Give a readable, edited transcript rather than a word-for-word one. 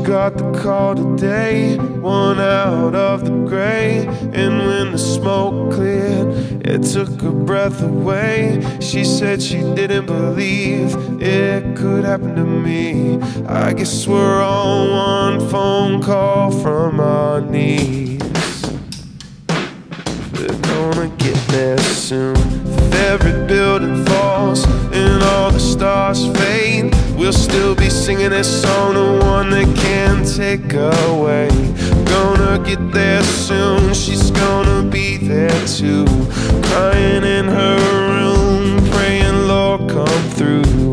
got the call today, one out of the gray. And when the smoke cleared, it took her breath away. She said she didn't believe it could happen to me. I guess we're all one phone call from our knees. We're gonna get there soon. If every building falls and all the stars fade, we'll still be singing this song, the one that can't take away. Gonna get there soon, she's gonna be there too, crying in her room, praying Lord come through.